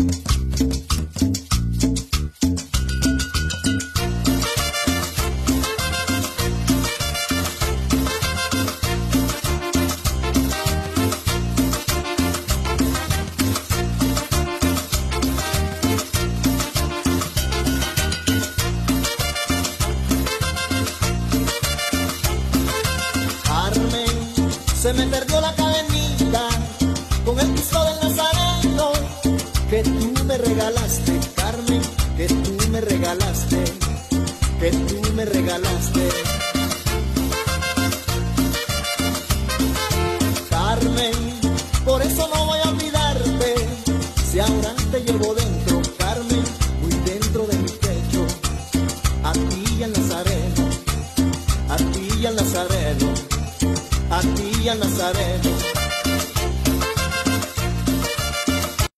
Se me perdió la cadenita con el Cristo del Nazareno que tú me regalaste, Carmen, que tú me regalaste, que tú me regalaste. Carmen, por eso no voy a olvidarte, si ahora te llevo dentro.